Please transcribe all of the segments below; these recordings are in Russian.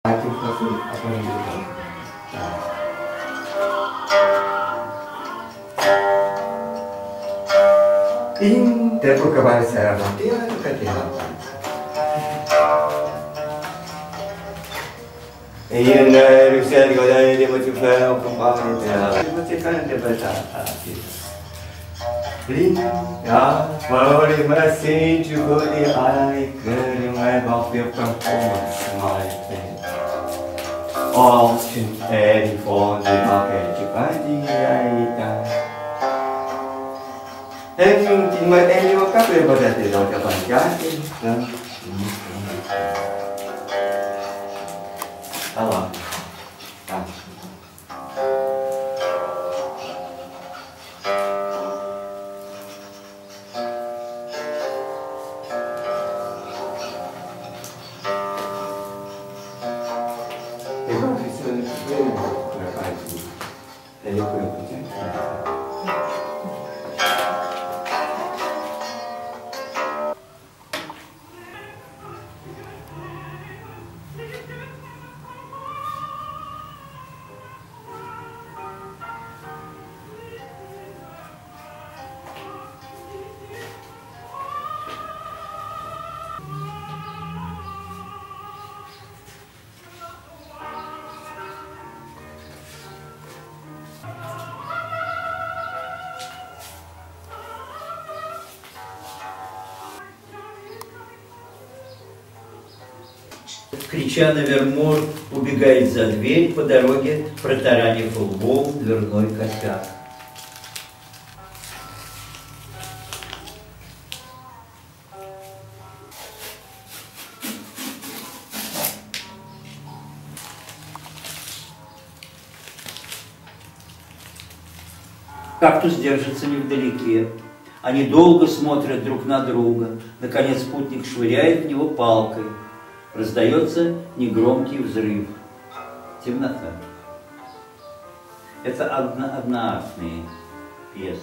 Aqui fosse aprendizado. Depois que vai ser a bateria, eu quero tirar. E Rusia juga dah dia macam film kembang dia. Macam kan dia baca hati. Ya, boleh masih juga di air kerana bafir performance mai. Oh, cinteri fond di pakai juga di air. Ini apa pada tidak dapat jadi. Awak. Крича на Вермор, убегает за дверь по дороге, протаранив лбом дверной косяк. Кактус держится невдалеке. Они долго смотрят друг на друга. Наконец путник швыряет в него палкой. Раздается негромкий взрыв. Темнота. Это одноактные пьесы.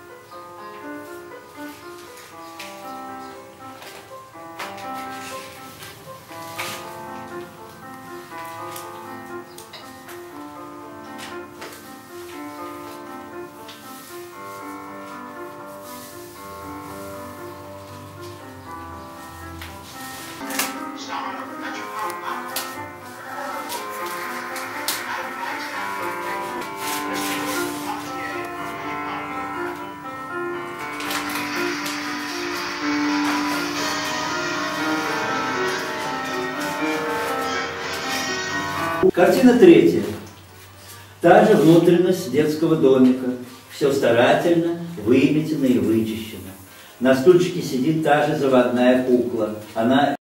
Картина третья. Та же внутренность детского домика. Все старательно, выметено и вычищено. На стульчике сидит та же заводная кукла. Она